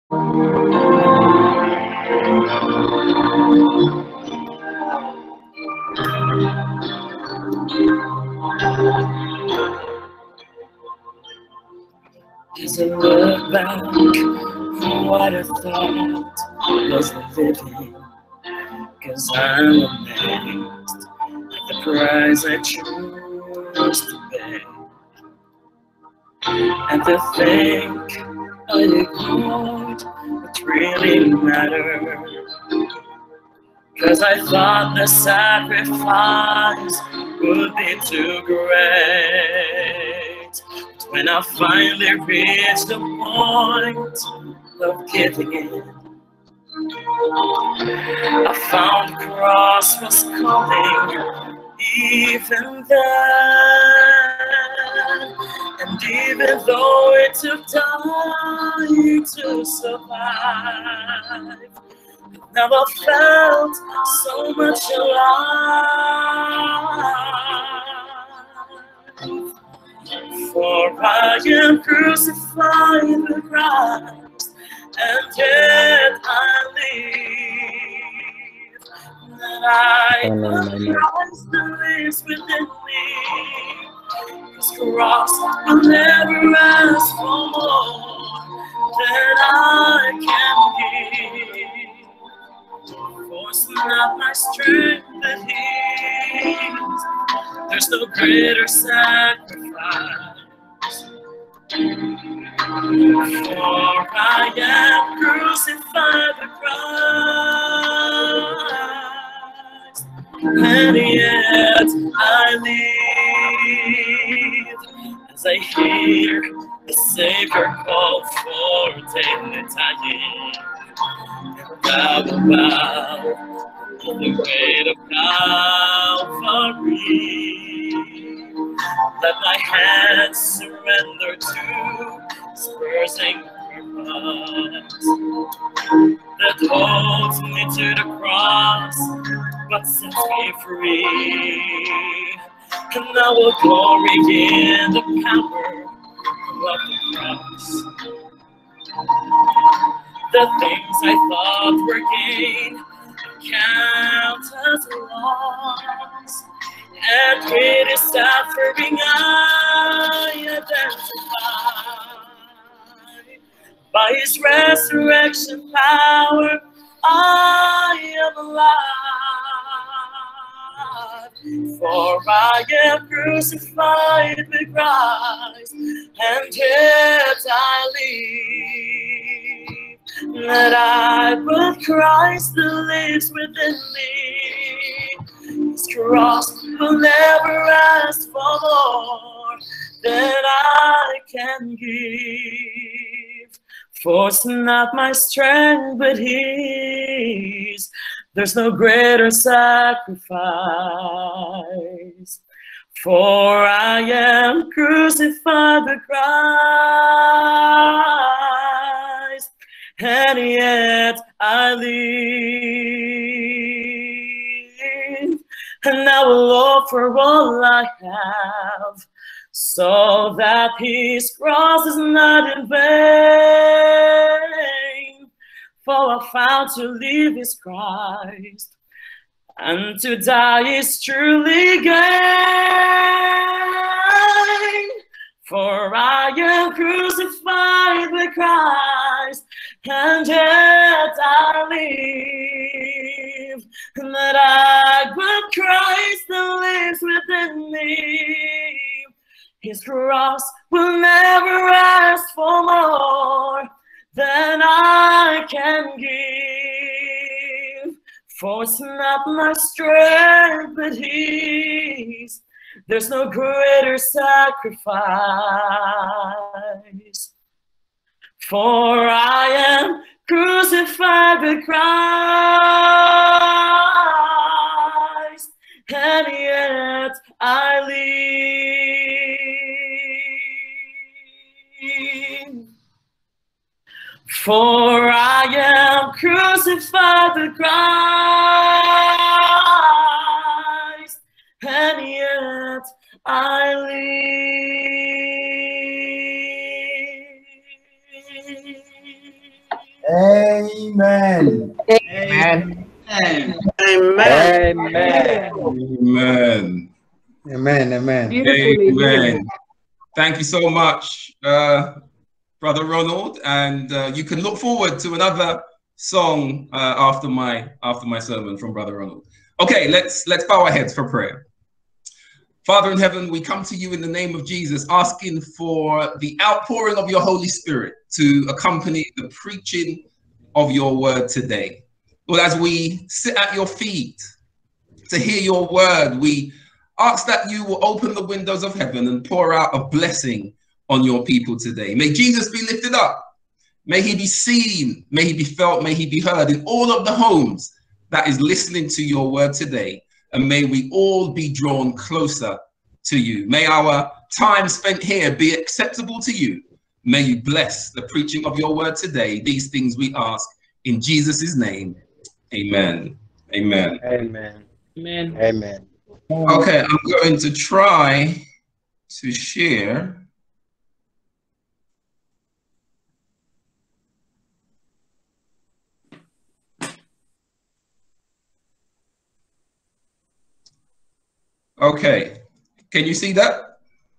As I look back on what I thought was the living, 'cause I'm amazed at the price I choose to pay, and to think I ignored what really mattered. 'Cause I thought the sacrifice would be too great. But when I finally reached the point of giving in, I found the cross was calling even then. And even though it took time to survive, never felt so much alive. For I am crucified with Christ, and yet I live. That I know Christ that lives within me. His cross will never ask for more than I can give. For it's not my strength that heals. There's no greater sacrifice. For I am crucified with Christ, and yet I live. As I hear the Savior call for daily dying, and I will bow on the weight of Calvary. Let my hands surrender to His bursting purpose that holds me to the cross, but sets me free. And I will glory in the power of the cross. The things I thought were gain count as loss, and with His suffering I identify. By His resurrection power I am alive. For I am crucified with Christ, and yet I live. That I but Christ that lives within me. His cross will never ask for more than I can give. For it's not my strength but His. There's no greater sacrifice. For I am crucified with Christ, and yet I live. And I will offer all I have, so that His cross is not in vain. For I found to live is Christ, and to die is truly gain. For I am crucified with Christ, and yet I live. And that I but Christ that lives within me. His cross will never ask for more than I can give. For it's not my strength but His. There's no greater sacrifice. For I am crucified with Christ, and yet I live. For I am crucified with Christ, and yet I live. Amen. Amen. Amen. Amen. Amen. Amen. Amen. Amen. Thank you so much, Brother Ronald, and you can look forward to another song after my sermon from Brother Ronald. Okay, let's bow our heads for prayer. Father in heaven, we come to you in the name of Jesus, asking for the outpouring of your Holy Spirit to accompany the preaching of your word today. Lord, as we sit at your feet to hear your word, we ask that you will open the windows of heaven and pour out a blessing on your people today. May Jesus be lifted up. May he be seen. May he be felt. May he be heard in all of the homes that is listening to your word today. And may we all be drawn closer to you. May our time spent here be acceptable to you. May you bless the preaching of your word today. These things we ask in Jesus' name. Amen. Amen. Amen. Amen. Amen. Okay, I'm going to try to share. Okay, can you see that?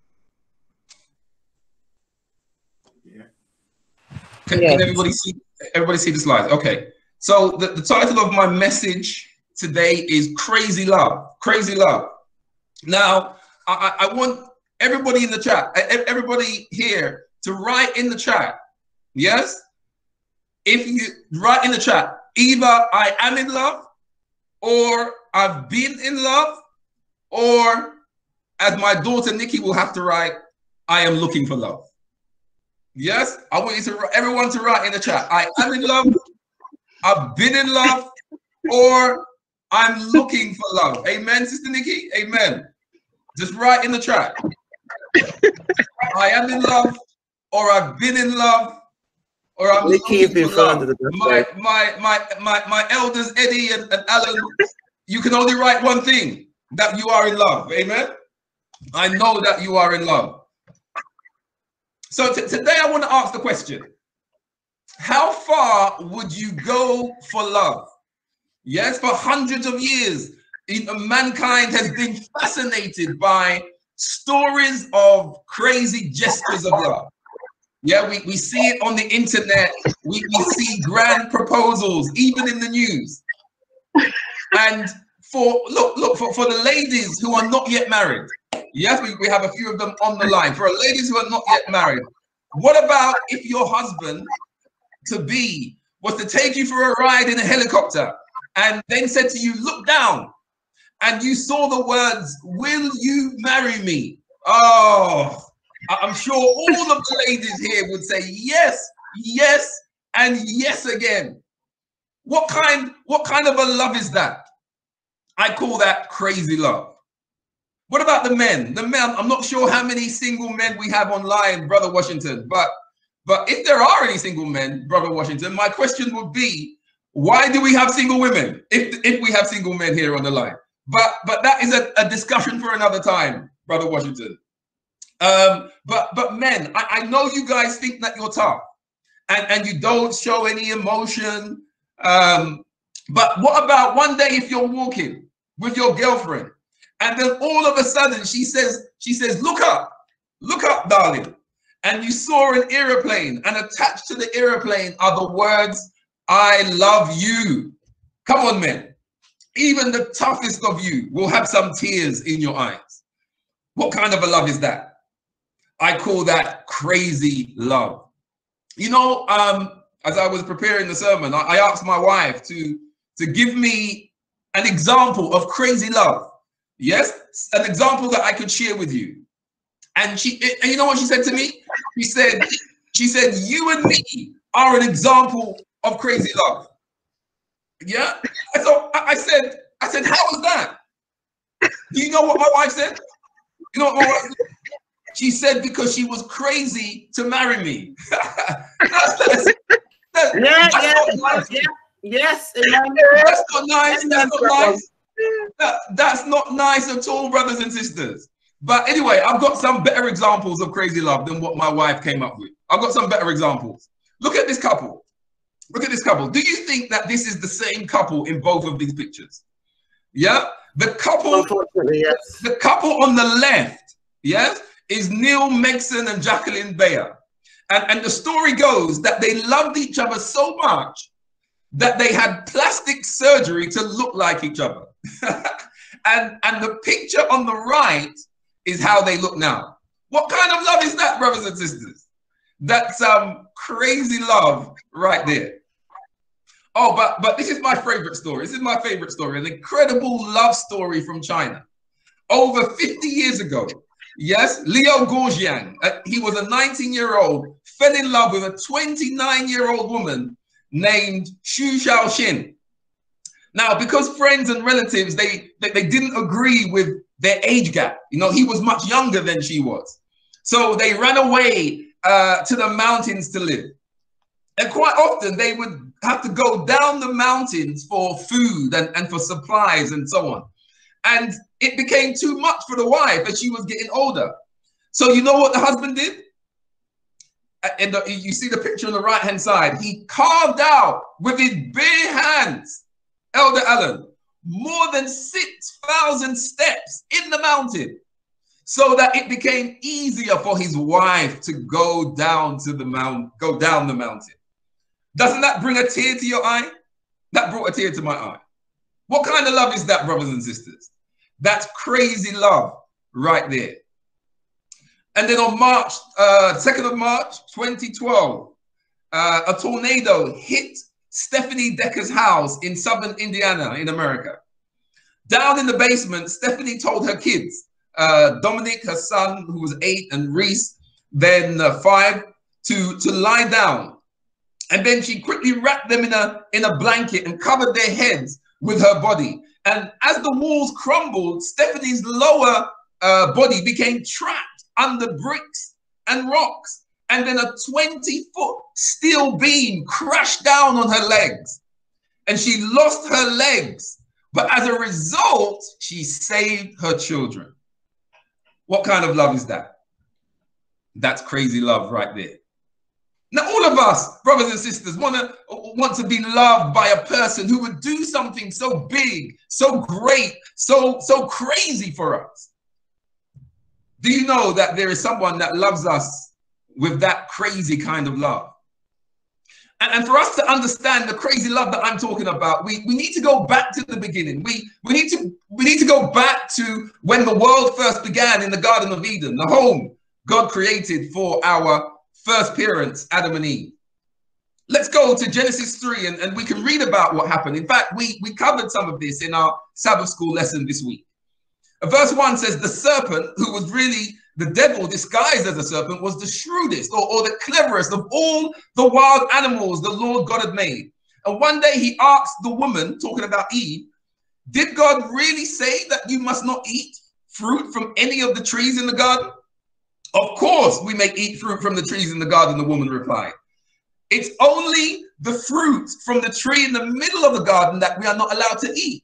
Yeah. Can everybody see the slides? Okay, so the title of my message today is Crazy Love. Crazy Love. Now, I want everybody in the chat, everybody here to write in the chat. Yes? If you write in the chat, either I am in love, or I've been in love, or as my daughter Nikki will have to write, I am looking for love. Yes? I want you to everyone to write in the chat. I am in love, I've been in love, or I'm looking for love. Amen, Sister Nikki? Amen. Just write in the chat. I am in love, or I've been in love, or I'm looking for love. My elders, Eddie and Alan, you can only write one thing, that you are in love. Amen? I know that you are in love. So today I want to ask the question, how far would you go for love? Yes, for hundreds of years, mankind has been fascinated by stories of crazy gestures of love. Yeah, we see it on the internet. We see grand proposals, even in the news. And for the ladies who are not yet married, yes, we have a few of them on the line. For ladies who are not yet married, what about if your husband to be was to take you for a ride in a helicopter and then said to you, look down, and you saw the words, will you marry me? Oh, I'm sure all of the ladies here would say yes, yes, and yes again. What kind of a love is that? I call that crazy love. What about the men? The men, I'm not sure how many single men we have online, Brother Washington, but if there are any single men, Brother Washington, my question would be, why do we have single women if we have single men here on the line? But that is a discussion for another time, Brother Washington. But men, I know you guys think that you're tough and you don't show any emotion. But what about one day if you're walking with your girlfriend and then all of a sudden she says, look up, darling. And you saw an airplane, and attached to the airplane are the words, I love you. Come on, men. Even the toughest of you will have some tears in your eyes. What kind of a love is that? I call that crazy love. You know, as I was preparing the sermon, I asked my wife to give me an example of crazy love. Yes, an example that I could share with you. And you know what she said to me? She said, you and me are an example of crazy love. Yeah. So I said, how is that? Do you know what my wife said? You know what my wife said? She said, because she was crazy to marry me. Yes. That's not nice. That's not nice. That's not nice at all, brothers and sisters. But anyway, I've got some better examples of crazy love than what my wife came up with. I've got some better examples. Look at this couple. Look at this couple. Do you think that this is the same couple in both of these pictures? Yeah. The couple, Unfortunately, yes. the couple on the left, yes, is Neil Megson and Jacqueline Bayer. And the story goes that they loved each other so much that they had plastic surgery to look like each other. and the picture on the right is how they look now. What kind of love is that, brothers and sisters? That's crazy love right there. Oh, but this is my favorite story. This is my favorite story, an incredible love story from China. Over 50 years ago, yes, Liu Guojiang, he was a 19-year-old, fell in love with a 29-year-old woman named Xu Xiaoxin. Now, because friends and relatives, they didn't agree with their age gap. You know, he was much younger than she was. So they ran away to the mountains to live. And quite often they would have to go down the mountains for food and for supplies and so on. And it became too much for the wife as she was getting older. So you know what the husband did? And you see the picture on the right-hand side. He carved out with his bare hands, Elder Allen, more than 6,000 steps in the mountain so that it became easier for his wife to go down the mountain. Doesn't that bring a tear to your eye? That brought a tear to my eye. What kind of love is that, brothers and sisters? That's crazy love right there. And then on March, 2nd of March, 2012, a tornado hit Stephanie Decker's house in southern Indiana in America. Down in the basement, Stephanie told her kids, Dominic, her son, who was 8, and Reese, then 5, to lie down. And then she quickly wrapped them in a blanket and covered their heads with her body. And as the walls crumbled, Stephanie's lower body became trapped under bricks and rocks. And then a 20-foot steel beam crashed down on her legs. And she lost her legs. But as a result, she saved her children. What kind of love is that? That's crazy love right there. Now, all of us, brothers and sisters, want to be loved by a person who would do something so big, so great, so crazy for us. Do you know that there is someone that loves us with that crazy kind of love? And for us to understand the crazy love that I'm talking about, we need to go back to the beginning. We need to go back to when the world first began in the Garden of Eden, the home God created for our first parents, Adam and Eve. Let's go to Genesis 3 and we can read about what happened. In fact, we covered some of this in our Sabbath school lesson this week. Verse 1 says, the serpent, who was really the devil disguised as a serpent, was the shrewdest or the cleverest of all the wild animals the Lord God had made. And one day he asked the woman, talking about Eve, did God really say that you must not eat fruit from any of the trees in the garden? Of course we may eat fruit from the trees in the garden, the woman replied. It's only the fruit from the tree in the middle of the garden that we are not allowed to eat.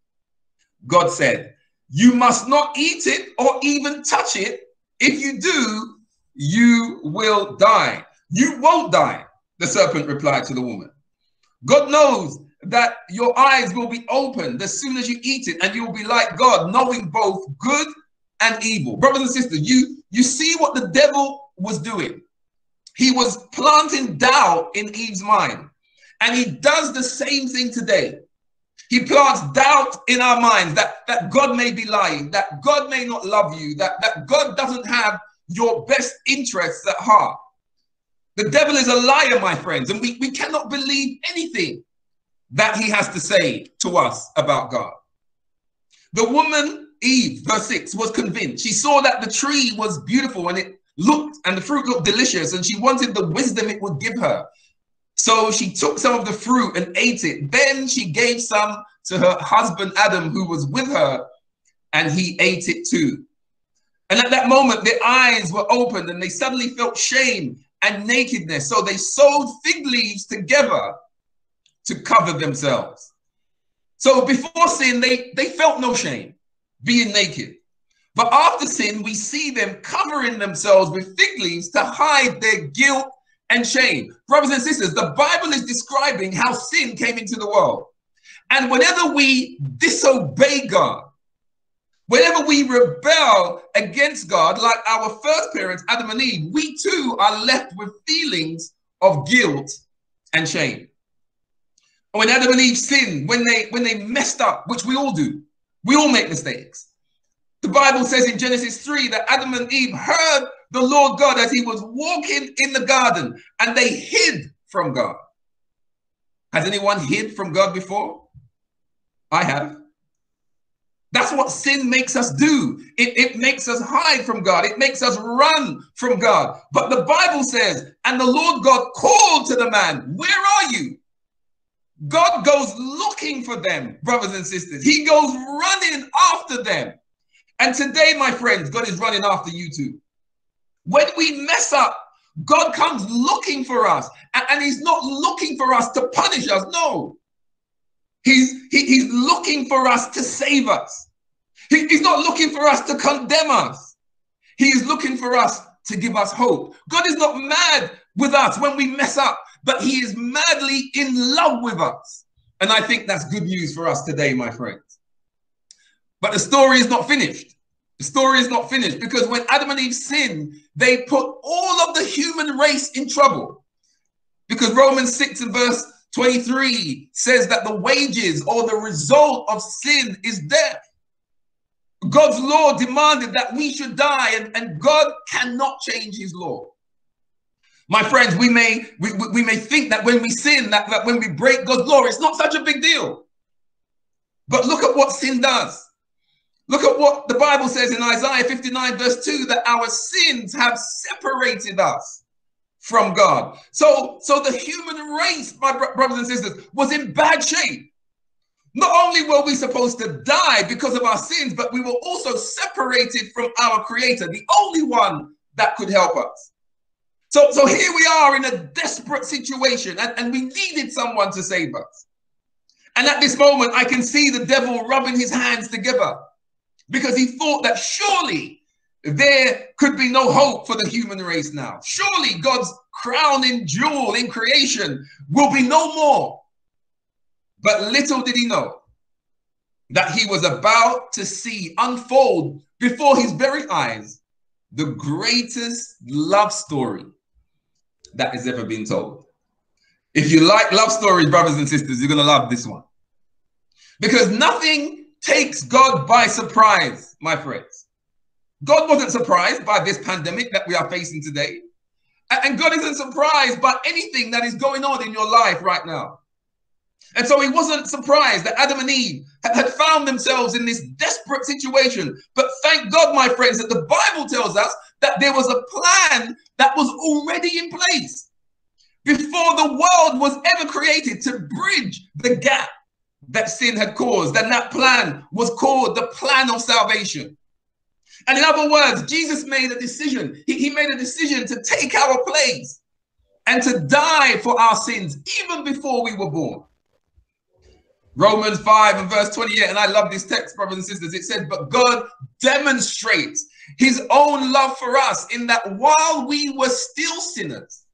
God said, you must not eat it or even touch it. If you do, you will die. You won't die, the serpent replied to the woman. God knows that your eyes will be opened as soon as you eat it, and you will be like God, knowing both good and evil. Brothers and sisters, you see what the devil was doing. He was planting doubt in Eve's mind. And he does the same thing today. He plants doubt in our minds that God may be lying, that God may not love you, that God doesn't have your best interests at heart. The devil is a liar, my friends, and we cannot believe anything that he has to say to us about God. The woman, Eve, verse 6, was convinced. She saw that the tree was beautiful and the fruit looked delicious, and she wanted the wisdom it would give her. So she took some of the fruit and ate it. Then she gave some to her husband, Adam, who was with her, and he ate it too. And at that moment, their eyes were opened and they suddenly felt shame and nakedness. So they sewed fig leaves together to cover themselves. So before sin, they felt no shame being naked. But after sin, we see them covering themselves with fig leaves to hide their guilt and shame. Brothers and sisters, the Bible is describing how sin came into the world. And whenever we disobey God, whenever we rebel against God, like our first parents, Adam and Eve, we too are left with feelings of guilt and shame. When Adam and Eve sinned, when they messed up, which we all do, we all make mistakes. The Bible says in Genesis 3 that Adam and Eve heard the Lord God as he was walking in the garden, and they hid from God. Has anyone hid from God before? I have. That's what sin makes us do. It makes us hide from God. It makes us run from God. But the Bible says, and the Lord God called to the man, where are you? God goes looking for them, brothers and sisters. He goes running after them. And today, my friends, God is running after you too. When we mess up, God comes looking for us. And he's not looking for us to punish us. No. He's looking for us to save us. He's not looking for us to condemn us. He is looking for us to give us hope. God is not mad with us when we mess up, but he is madly in love with us. And I think that's good news for us today, my friends. But the story is not finished. The story is not finished, because when Adam and Eve sinned, they put all of the human race in trouble. Because Romans 6 and verse 23 says that the wages or the result of sin is death. God's law demanded that we should die, and God cannot change his law. My friends, we may think that when we sin, that when we break God's law, it's not such a big deal. But look at what sin does. Look at what the Bible says in Isaiah 59 verse 2, that our sins have separated us from God. So the human race, my brothers and sisters, was in bad shape. Not only were we supposed to die because of our sins, but we were also separated from our Creator, the only one that could help us. So here we are in a desperate situation, and we needed someone to save us. And at this moment, I can see the devil rubbing his hands together, because he thought that surely there could be no hope for the human race now. Surely God's crowning jewel in creation will be no more. But little did he know that he was about to see unfold before his very eyes the greatest love story that has ever been told. If you like love stories, brothers and sisters, you're going to love this one. Because nothing takes God by surprise, my friends. God wasn't surprised by this pandemic that we are facing today. And God isn't surprised by anything that is going on in your life right now. And so he wasn't surprised that Adam and Eve had found themselves in this desperate situation. But thank God, my friends, that the Bible tells us that there was a plan that was already in place before the world was ever created to bridge the gap that sin had caused. And that plan was called the plan of salvation. And in other words, Jesus made a decision. He made a decision to take our place and to die for our sins even before we were born. Romans 5 and verse 28, and I love this text, brothers and sisters. It says, but God demonstrates his own love for us in that while we were still sinners,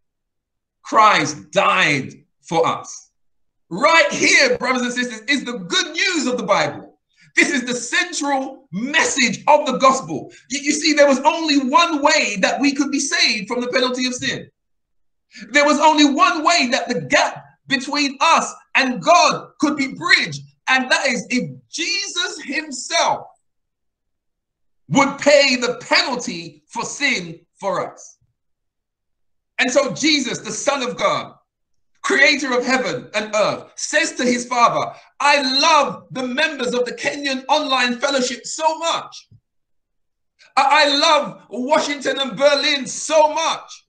Christ died for us. Right here, brothers and sisters, is the good news of the Bible. This is the central message of the gospel. You see, there was only one way that we could be saved from the penalty of sin. There was only one way that the gap between us and God could be bridged, and that is if Jesus himself would pay the penalty for sin for us. And so Jesus, the Son of God, creator of heaven and earth, says to his Father, I love the members of the Kenyan online fellowship so much. I love Washington and Berlin so much.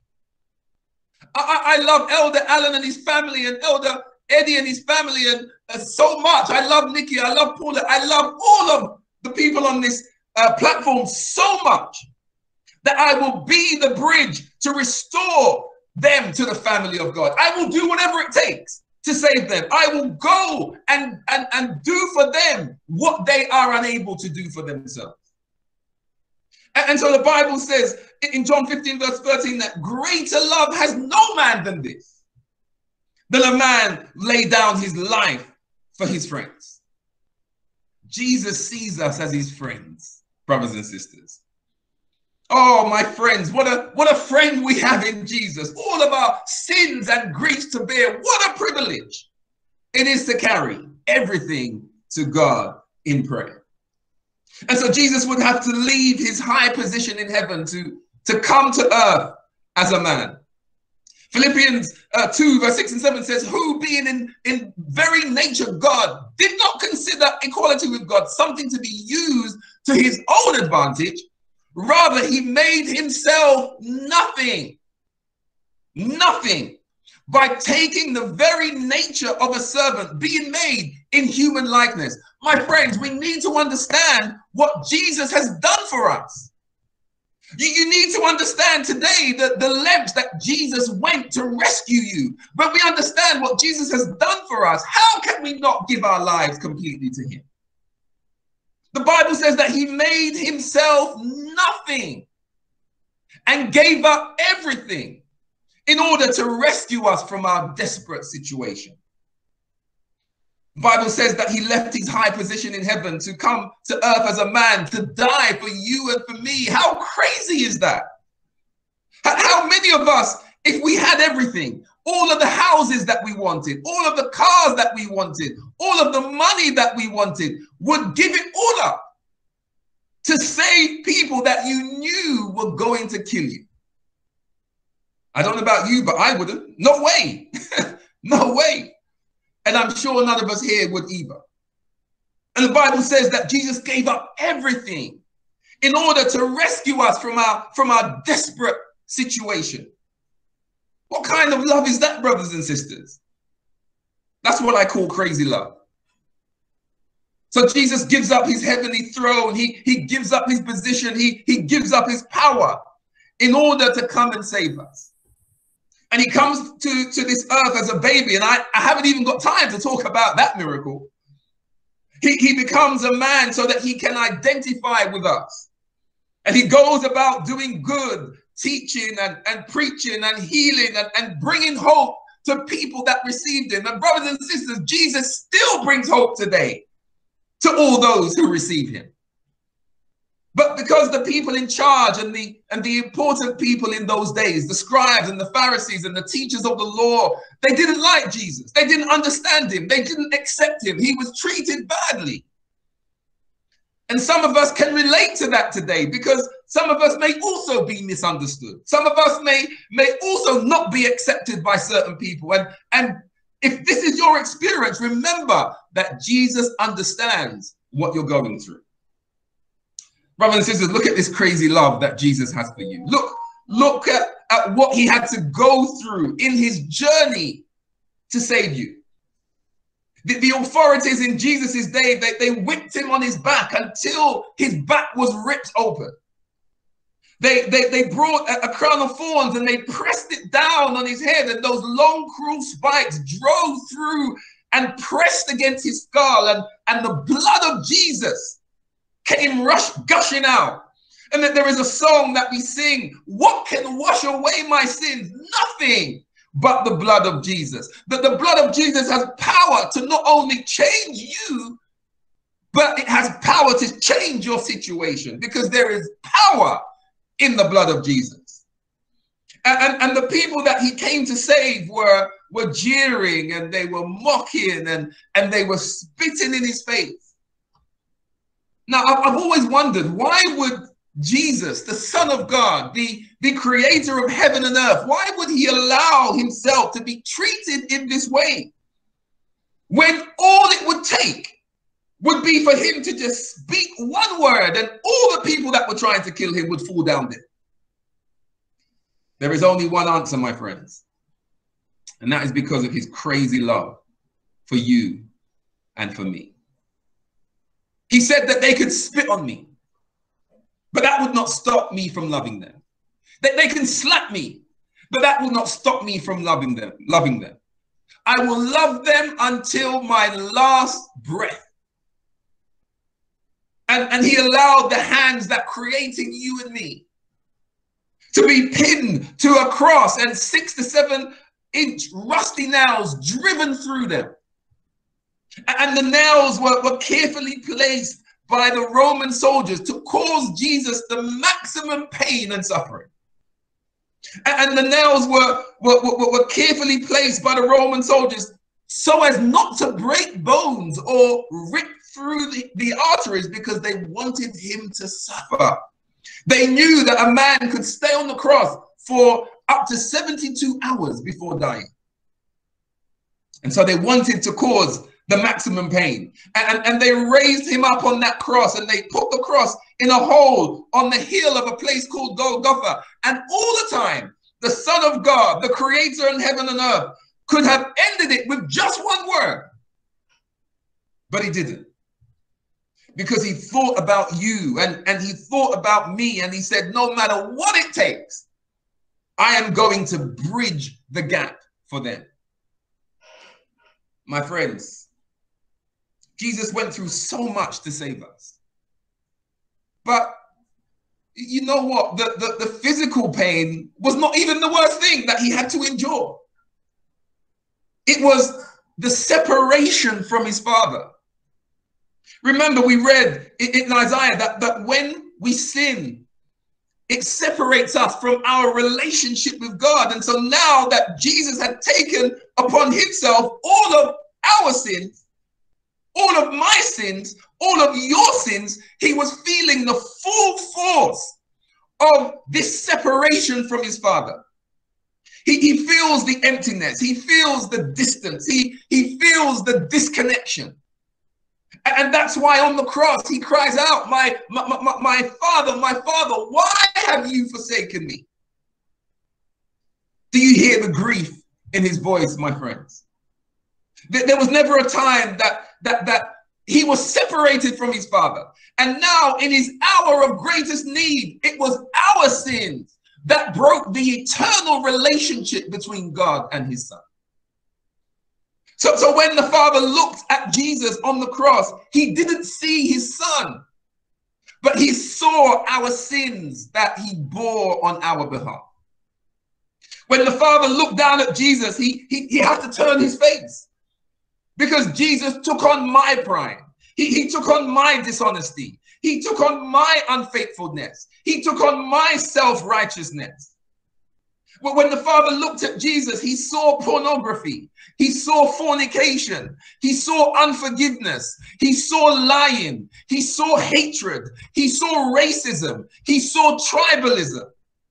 I love Elder Allen and his family, and Elder Eddie and his family, and so much. I love Nikki. I love Paula. I love all of the people on this platform so much that I will be the bridge to restore them to the family of God. I will do whatever it takes to save them. I will go and do for them what they are unable to do for themselves. And so the Bible says in John 15 verse 13 that greater love has no man than this, than a man lay down his life for his friends. Jesus sees us as his friends, brothers and sisters. Oh, my friends, what a friend we have in Jesus. All of our sins and griefs to bear. What a privilege it is to carry everything to God in prayer. And so Jesus would have to leave his high position in heaven to come to earth as a man. Philippians 2 verse 6 and 7 says, who being in very nature God, did not consider equality with God something to be used to his own advantage. Rather, he made himself nothing by taking the very nature of a servant, being made in human likeness. My friends, we need to understand what Jesus has done for us. You need to understand today the lengths that Jesus went to rescue you. But we understand what Jesus has done for us. How can we not give our lives completely to him? The Bible says that he made himself nothing and gave up everything in order to rescue us from our desperate situation. The Bible says that he left his high position in heaven to come to earth as a man to die for you and for me. How crazy is that? How many of us, if we had everything, all of the houses that we wanted, all of the cars that we wanted, all of the money that we wanted, would give it all up to save people that you knew were going to kill you? I don't know about you, but I wouldn't. No way. No way. And I'm sure none of us here would either. And the Bible says that Jesus gave up everything in order to rescue us from our desperate situation. What kind of love is that, brothers and sisters? That's what I call crazy love. So Jesus gives up his heavenly throne. He gives up his position. He gives up his power in order to come and save us. And he comes to this earth as a baby. And I haven't even got time to talk about that miracle. He becomes a man so that he can identify with us. And he goes about doing good, teaching and preaching and healing and bringing hope to people that received him. And brothers and sisters, Jesus still brings hope today to all those who receive him. But because the people in charge and the important people in those days, the scribes and the Pharisees and the teachers of the law, they didn't like Jesus. They didn't understand him. They didn't accept him. He was treated badly. And some of us can relate to that today because some of us may also be misunderstood. Some of us may also not be accepted by certain people. And if this is your experience, remember that Jesus understands what you're going through. Brothers and sisters, look at this crazy love that Jesus has for you. Look at what he had to go through in his journey to save you. The authorities in Jesus' day, they whipped him on his back until his back was ripped open. They brought a crown of thorns and they pressed it down on his head, and those long, cruel spikes drove through and pressed against his skull, and the blood of Jesus came gushing out. And then there is a song that we sing, what can wash away my sins? Nothing but the blood of Jesus. That the blood of Jesus has power to not only change you, but it has power to change your situation, because there is power in the blood of Jesus. And the people that he came to save were jeering, and they were mocking, and they were spitting in his face. Now, I've always wondered, why would Jesus, the Son of God, the creator of heaven and earth, why would he allow himself to be treated in this way, when all it would take would be for him to just speak one word and all the people that were trying to kill him would fall down dead? There is only one answer, my friends, and that is because of his crazy love for you and for me. He said that they could spit on me, but that would not stop me from loving them. That they can slap me, but that will not stop me from loving them. I will love them until my last breath. And he allowed the hands that created you and me to be pinned to a cross and 6 to 7 inch rusty nails driven through them. And the nails were carefully placed by the Roman soldiers to cause Jesus the maximum pain and suffering. And the nails were carefully placed by the Roman soldiers so as not to break bones or rip through the arteries, because they wanted him to suffer. They knew that a man could stay on the cross for up to 72 hours before dying. And so they wanted to cause the maximum pain. And they raised him up on that cross, and they put the cross in a hole on the hill of a place called Golgotha. And all the time, the Son of God, the creator in heaven and earth, could have ended it with just one word. But he didn't. Because he thought about you and he thought about me, and he said, no matter what it takes, I am going to bridge the gap for them. My friends, Jesus went through so much to save us. But you know what? The physical pain was not even the worst thing that he had to endure. It was the separation from his Father. Remember, we read in Isaiah that when we sin, it separates us from our relationship with God. And so now that Jesus had taken upon himself all of our sins, all of my sins, all of your sins, he was feeling the full force of this separation from his Father. He feels the emptiness. He feels the distance. He feels the disconnection. And that's why on the cross, he cries out, my Father, why have you forsaken me? Do you hear the grief in his voice, my friends? There was never a time that he was separated from his Father. And now in his hour of greatest need, it was our sins that broke the eternal relationship between God and his Son. So when the Father looked at Jesus on the cross, he didn't see his Son, but he saw our sins that he bore on our behalf. When the Father looked down at Jesus, he had to turn his face, because Jesus took on my pride. He took on my dishonesty. He took on my unfaithfulness. He took on my self-righteousness. But when the Father looked at Jesus, he saw pornography. He saw fornication. He saw unforgiveness. He saw lying. He saw hatred. He saw racism. He saw tribalism.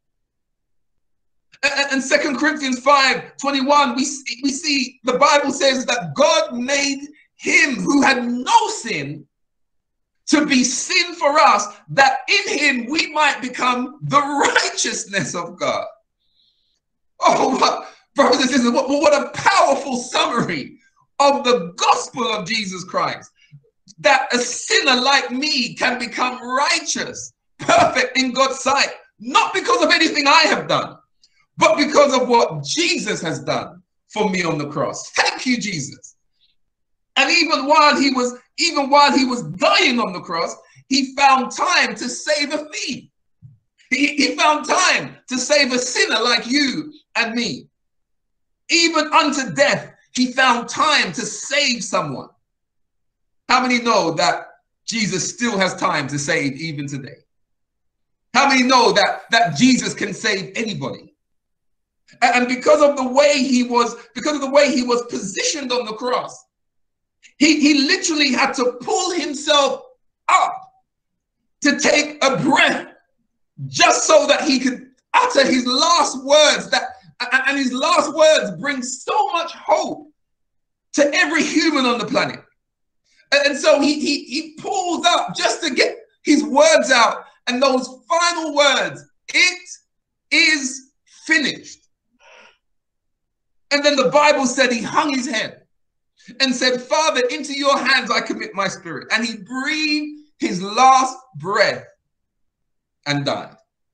And 2 Corinthians 5:21, we see the Bible says that God made him who had no sin to be sin for us, that in him we might become the righteousness of God. Oh, brothers and sisters, what a powerful summary of the gospel of Jesus Christ. That a sinner like me can become righteous, perfect in God's sight, not because of anything I have done, but because of what Jesus has done for me on the cross. Thank you, Jesus. And even while he was dying on the cross, he found time to save a thief. He found time to save a sinner like you and me. Even unto death, he found time to save someone. How many know that Jesus still has time to save even today? How many know that Jesus can save anybody? And because of the way he was positioned on the cross, he literally had to pull himself up to take a breath, just so that he could utter his last words. And his last words bring so much hope to every human on the planet. And so he pulls up just to get his words out. And those final words, it is finished. And then the Bible said he hung his head and said, Father, into your hands I commit my spirit. And he breathed his last breath and died.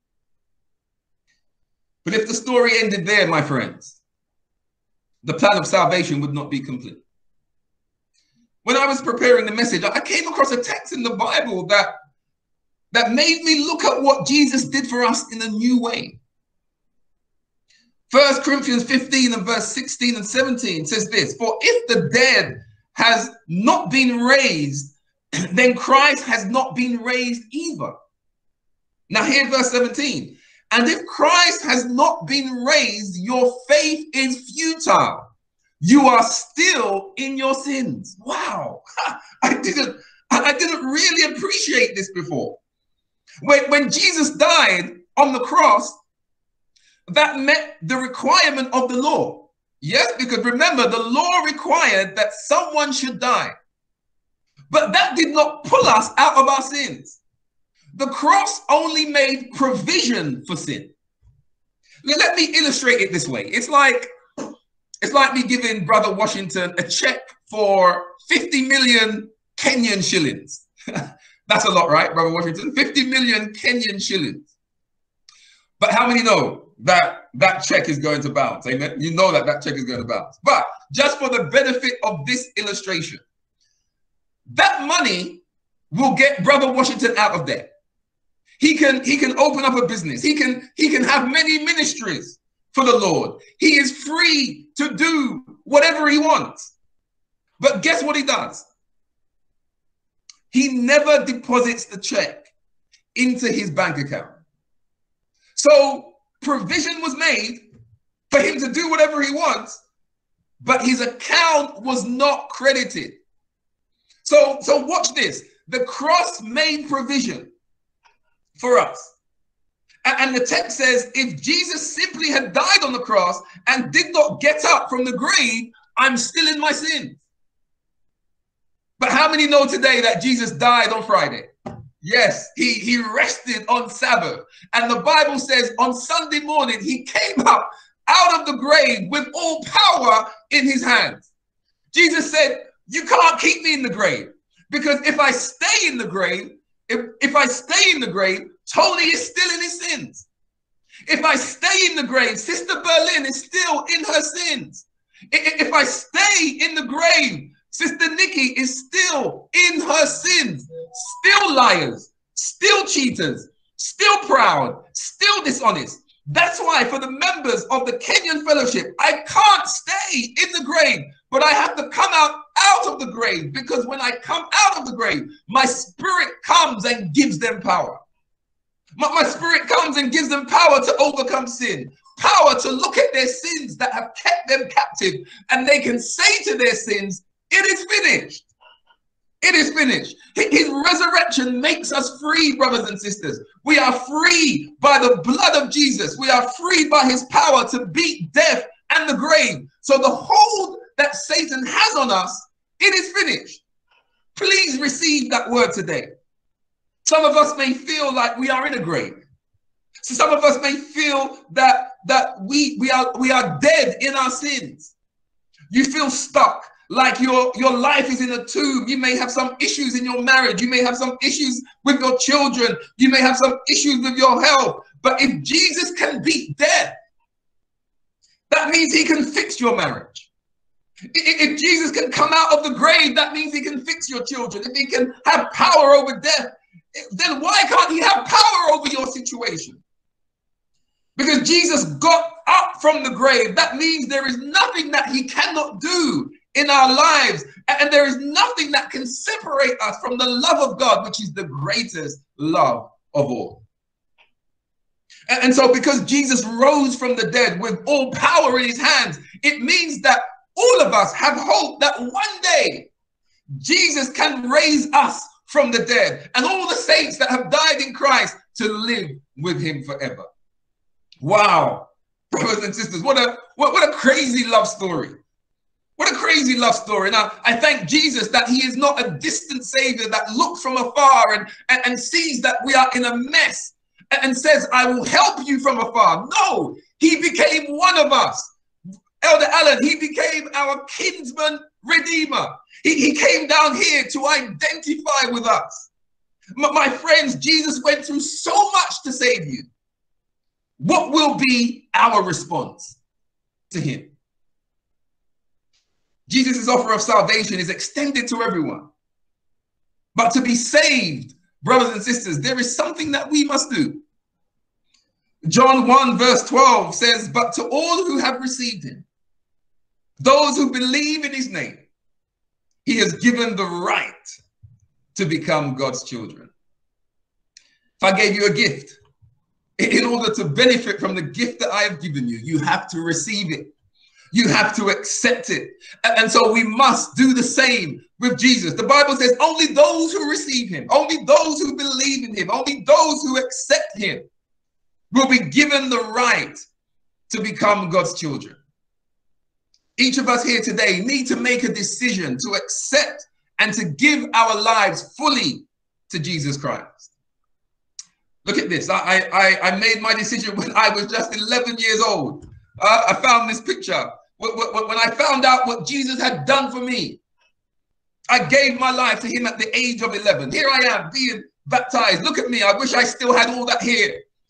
But if the story ended there, my friends, the plan of salvation would not be complete. when I was preparing the message, I came across a text in the Bible that made me look at what Jesus did for us in a new way. 1 Corinthians 15 and verse 16 and 17 says this: for if the dead has not been raised, then Christ has not been raised either. Now here, verse 17. And if Christ has not been raised, your faith is futile. You are still in your sins. Wow. I didn't really appreciate this before. When Jesus died on the cross, that met the requirement of the law. Yes, because remember, the law required that someone should die. But that did not pull us out of our sins. The cross only made provision for sin. Let me illustrate it this way. It's like me giving Brother Washington a check for 50 million Kenyan shillings. That's a lot, right, Brother Washington? 50 million Kenyan shillings. But how many know that that check is going to bounce? Amen. You know that check is going to bounce. But just for the benefit of this illustration, that money will get Brother Washington out of debt. He can open up a business. He can have many ministries for the Lord. He is free to do whatever he wants. But guess what he does? He never deposits the check into his bank account. So provision was made for him to do whatever he wants, but his account was not credited. So watch this. The cross made provision for us. And the text says, if Jesus simply had died on the cross and did not get up from the grave, I'm still in my sins. But how many know today that Jesus died on Friday? Yes, he rested on Sabbath. And the Bible says on Sunday morning, he came up out of the grave with all power in his hands. Jesus said, you can't keep me in the grave, because if I stay in the grave, if I stay in the grave, Tony is still in his sins. If I stay in the grave, Sister Berlin is still in her sins. If I stay in the grave, Sister Nikki is still in her sins, still liars, still cheaters, still proud, still dishonest. That's why for the members of the Kenyan Fellowship, I can't stay in the grave, but I have to come out of the grave, because when I come out of the grave, my spirit comes and gives them power. My spirit comes and gives them power to overcome sin, power to look at their sins that have kept them captive, and they can say to their sins, it is finished. It is finished. His resurrection makes us free, brothers and sisters. We are free by the blood of Jesus. We are free by his power to beat death and the grave. So the hold that Satan has on us, it is finished. Please receive that word today. Some of us may feel like we are in a grave. So some of us may feel that we are dead in our sins. You feel stuck, like your life is in a tomb. You may have some issues in your marriage. You may have some issues with your children. You may have some issues with your health. But if Jesus can beat death, that means he can fix your marriage. If Jesus can come out of the grave, that means he can fix your children. If he can have power over death, then why can't he have power over your situation? Because Jesus got up from the grave. That means there is nothing that he cannot do in our lives. And there is nothing that can separate us from the love of God, which is the greatest love of all. And so because Jesus rose from the dead with all power in his hands, it means that all of us have hope that one day Jesus can raise us from the dead, and all the saints that have died in Christ to live with him forever. Wow, brothers and sisters, what a crazy love story. What a crazy love story. Now, I thank Jesus that he is not a distant savior that looks from afar and sees that we are in a mess and says, I will help you from afar. No, he became one of us. Elder Allen, he became our kinsman redeemer. He came down here to identify with us. My friends, Jesus went through so much to save you. What will be our response to him? Jesus' offer of salvation is extended to everyone. But to be saved, brothers and sisters, there is something that we must do. John 1 verse 12 says, but to all who have received him, those who believe in his name, he has given the right to become God's children. If I gave you a gift, in order to benefit from the gift that I have given you, you have to receive it. You have to accept it. And so we must do the same with Jesus. The Bible says only those who receive him, only those who believe in him, only those who accept him will be given the right to become God's children. Each of us here today need to make a decision to accept and to give our lives fully to Jesus Christ. Look at this. I made my decision when I was just 11 years old. I found this picture. When I found out what Jesus had done for me, I gave my life to him at the age of 11. Here I am being baptized. Look at me. I wish I still had all that hair.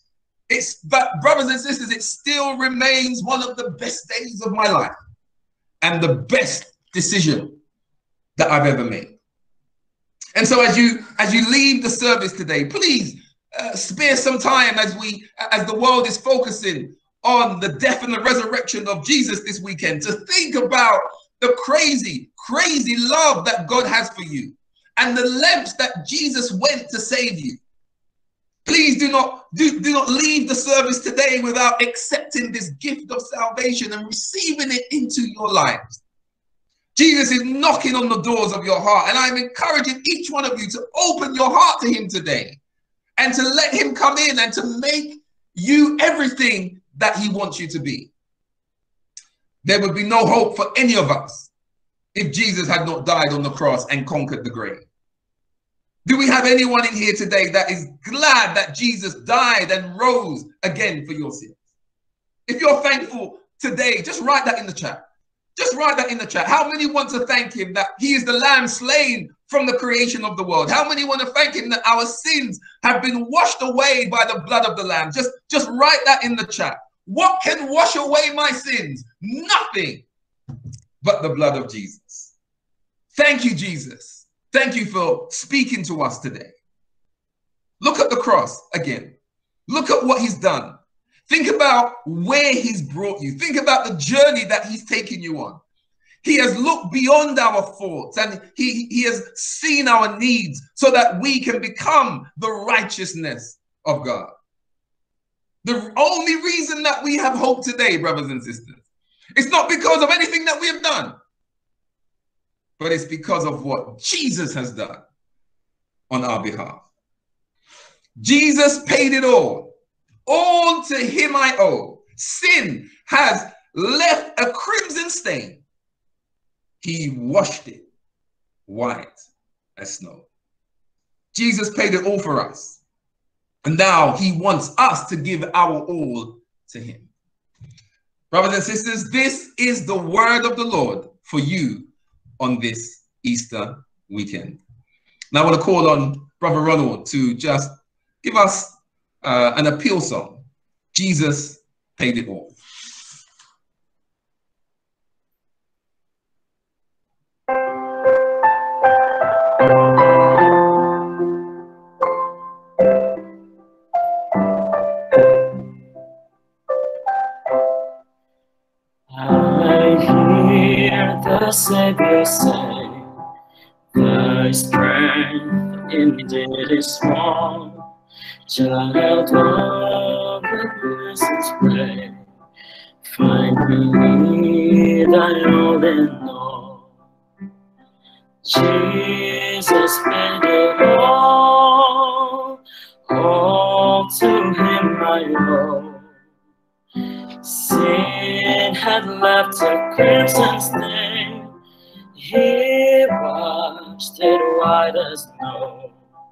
But brothers and sisters, it still remains one of the best days of my life and the best decision that I've ever made. And so as you leave the service today, please spare some time as the world is focusing on the death and the resurrection of Jesus this weekend to think about the crazy, crazy love that God has for you and the lengths that Jesus went to save you. Please do not leave the service today without accepting this gift of salvation and receiving it into your lives. Jesus is knocking on the doors of your heart, and I'm encouraging each one of you to open your heart to him today and to let him come in and to make you everything that he wants you to be. There would be no hope for any of us if Jesus had not died on the cross and conquered the grave. Do we have anyone in here today that is glad that Jesus died and rose again for your sins? If you're thankful today, just write that in the chat. Just write that in the chat. How many want to thank him that he is the lamb slain from the creation of the world? How many want to thank him that our sins have been washed away by the blood of the lamb? Just write that in the chat. What can wash away my sins? Nothing but the blood of Jesus. Thank you, Jesus. Thank you for speaking to us today. Look at the cross again. Look at what he's done. Think about where he's brought you. Think about the journey that he's taken you on. He has looked beyond our faults and he has seen our needs so that we can become the righteousness of God. The only reason that we have hope today, brothers and sisters, it's not because of anything that we have done, but it's because of what Jesus has done on our behalf. Jesus paid it all. All to him I owe. Sin has left a crimson stain. He washed it white as snow. Jesus paid it all for us. And now he wants us to give our all to him. Brothers and sisters, this is the word of the Lord for you on this Easter weekend. Now I want to call on Brother Ronald to just give us an appeal song. Jesus paid it all. I hear the Savior say, thy strength indeed is small. Child of the blessed spray, find me thy all in all. Jesus paid it all to him I owe. Sin had left a crimson stain, he washed it white as snow.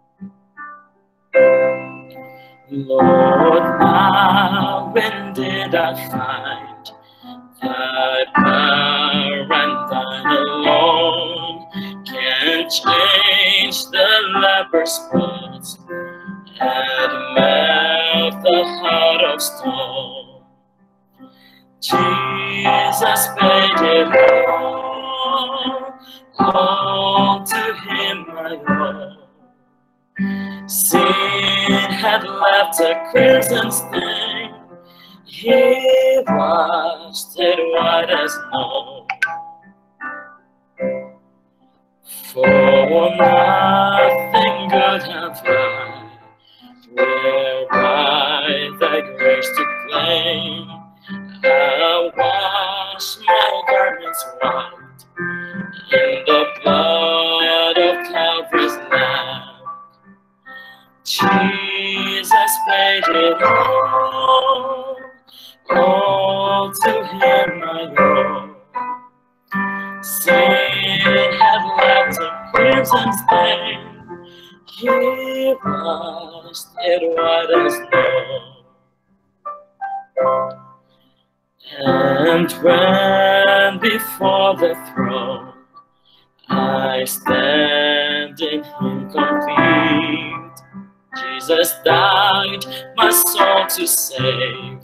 Lord, now when did I find thy power and thine alone can change the leper's spots and melt the heart of stone? Jesus paid it all to him I owe. Sin had left a crimson stain, he washed it white as snow. For nothing good have I, whereby thy grace to claim. I wash my garments white in the blood of Calvary's Lamb. Jesus paid it all to him I owe. Sin had left a crimson stain, he washed it white as snow. And when before the throne I stand in him complete, Jesus died my soul to save,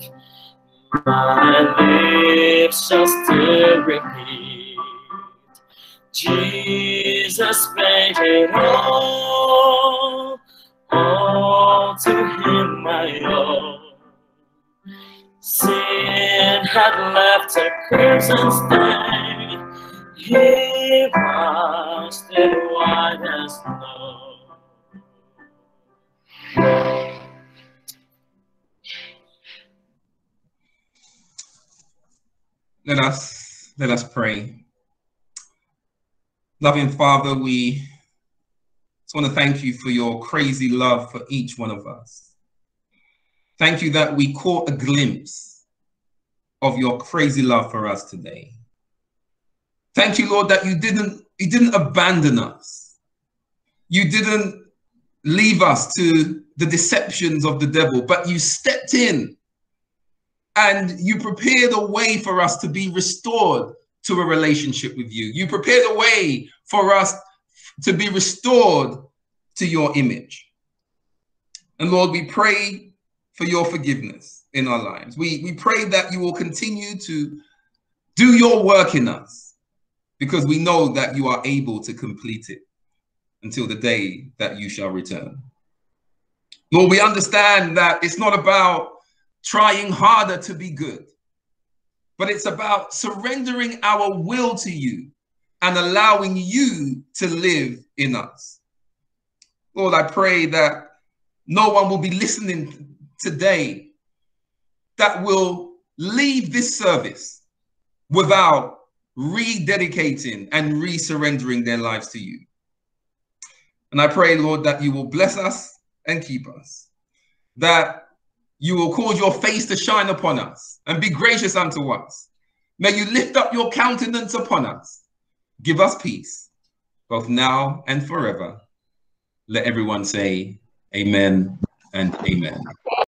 my lips shall still repeat. Jesus paid it all to him I owe. Sin had left a crimson stain, he washed it white as snow. Let us pray. Loving Father, we just want to thank you for your crazy love for each one of us. Thank you that we caught a glimpse of your crazy love for us today. Thank you, Lord, that you didn't abandon us. You didn't leave us to the deceptions of the devil, but you stepped in and you prepared a way for us to be restored to a relationship with you. You prepared a way for us to be restored to your image. And Lord, we pray for your forgiveness in our lives. We pray that you will continue to do your work in us, because we know that you are able to complete it until the day that you shall return. Lord, we understand that it's not about trying harder to be good, but it's about surrendering our will to you and allowing you to live in us. Lord, I pray that no one will be listening today that will leave this service without rededicating and resurrendering their lives to you. And I pray, Lord, that you will bless us and keep us, that you will cause your face to shine upon us and be gracious unto us. May you lift up your countenance upon us. Give us peace, both now and forever. Let everyone say amen and amen.